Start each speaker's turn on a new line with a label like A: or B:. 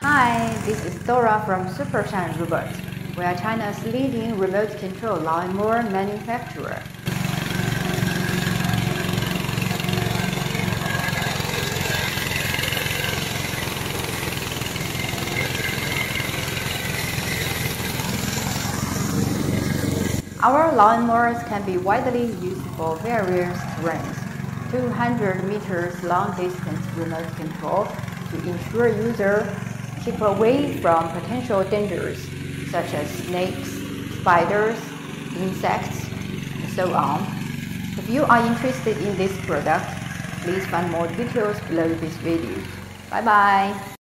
A: Hi, this is Dora from Supershine Robot. We are China's leading remote control lawnmower manufacturer. Our lawnmowers can be widely used for various terrains. 200 meters long distance remote control to ensure users keep away from potential dangers such as snakes, spiders, insects, and so on. If you are interested in this product, please find more details below this video. Bye bye!